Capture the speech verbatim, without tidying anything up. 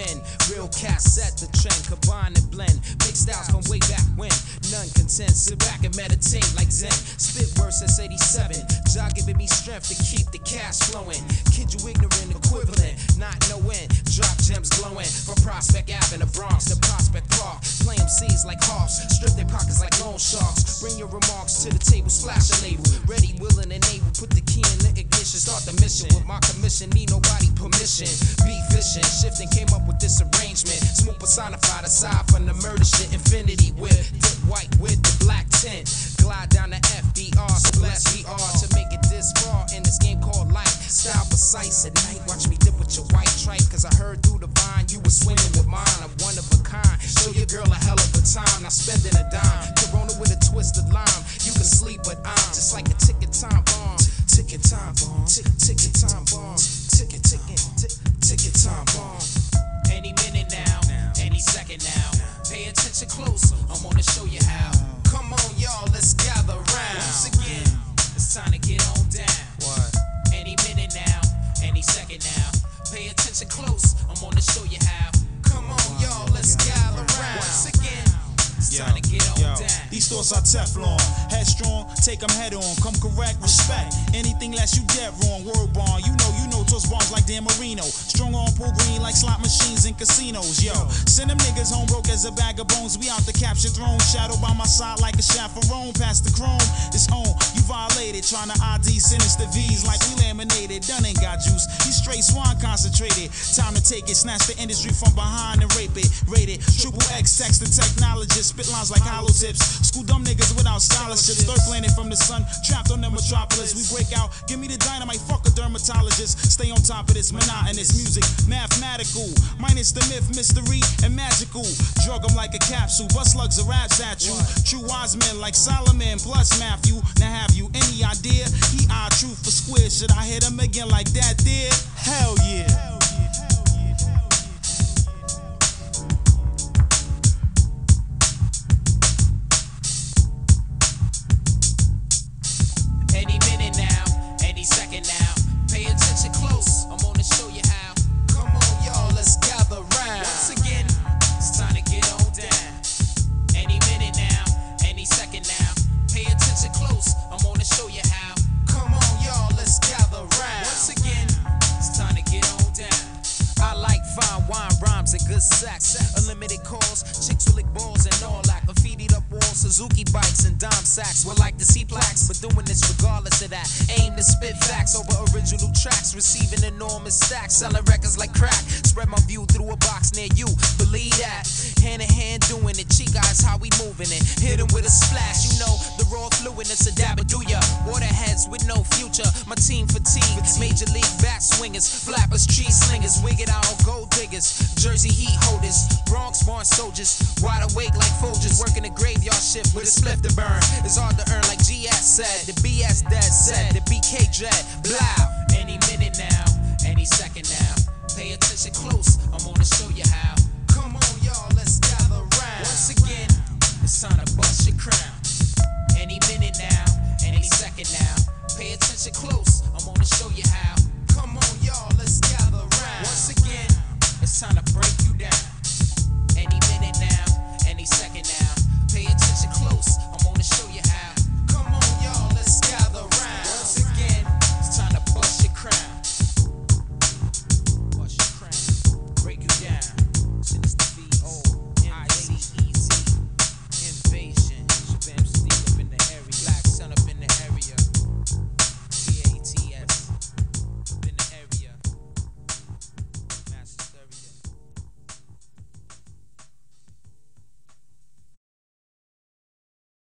men. Real cats set the trend, combine and blend. Mixed styles from way back when. None content, sit back and meditate like Zen. Spit words since eighty-seven. Jah giving me strength to keep the cash flowing. Kid, you ignorant, equivalent, not knowing. Drop gems glowing from Prospect Avenue, Bronx to Prospect Park. Play M Cs like Hawks, strip their pockets like loan sharks. Bring your remarks to the table, splash a label. Ready, willing, and able. Put the key in the ignition, start the mission. With my commission, need nobody permission. Be fishing, shifting, came up with this arrangement. Smooth personified aside from the murder shit. Infinity whip, dip white with the black tint. Glide down the F D R, splash V R to make it this far in this game called life. Style precise at night, watch me dip with your white tripe. Cause I heard through the vine you were swinging with mine. I'm one of a kind, show your girl a hell of a time. Now spending a dime, Corona with a twisted lime. You can sleep but I'm just like a ticking time bomb. Ticking time bomb, tick ticking time bomb. Ticking, ticking, tick, ticking time bomb. Any minute now, any second now. Pay attention close, I'm gonna show you how. Come on y'all, let's gather round. Once again, it's time to get on down. What? Any minute now, any second now. Pay attention close, I'm gonna show you how. Come on y'all, let's gather round. Once again, it's time to get on yo. down. These thoughts are Teflon, headstrong, take them head on, come correct, respect. Anything less you dead wrong, word bond, you know, you know, toss bombs like Dan Marino. Strong on pool green like slot machines in casinos, yo. Send them niggas home broke as a bag of bones, we out the capture throne. Shadow by my side like a chaperone, past the chrome, it's on, you violated. Trying to I D sinister V's like we laminated, done ain't got juice, you straight swan concentrated. Time to take it, snatch the industry from behind and rape it. Rated, triple X, text the technologist, spit lines like hollow tips. School dumb niggas without scholarships, third planet from the sun, trapped on the metropolis. We break out, give me the dynamite, fuck a dermatologist. Stay on top of this monotonous music, mathematical, minus the myth, mystery, and magical. Drug them like a capsule, bust slugs of raps at you. True wise men like Solomon plus Matthew. Now have you any idea? He our truth for square. Should I hit him again like that there? Hell yeah. Any minute now, any second now. Pay attention close, I'm gonna show you how. Come on y'all, let's gather round. Once again, it's time to get on down. Any minute now, any second now. Pay attention close, I'm gonna show you how. Come on y'all, let's gather round. Once again, it's time to get on down. I like fine wine, rhymes, and good sex. Unlimited calls, chicks will lick balls and all that. Graffitied up walls, Suzuki bikes and dime sacks. Would like to see plaques, but doing this regardless of that. Aim to spit facts over original tracks. Receiving enormous stacks, selling records like crack. Spread my view through a box near you, believe that. Hand in hand doing it, cheek eyes how we moving it. Hit 'em with a splash, you know, the raw fluid, it's a dab do ya. Waterheads with no future, my team fatigue. Major league bat swingers, flappers, tree slingers. Wig it out, gold diggers, Jersey heat holders. Bronx born soldiers, wide awake like Folgers. Working the graveyard shift with a spliff to burn. It's hard to earn like G S said. The B S dead said, the B K dread. Blow, any minute now, any second now. Pay attention close, I'm gonna show you how. Come on y'all, let's gather round. Once again, it's time to bust your crown.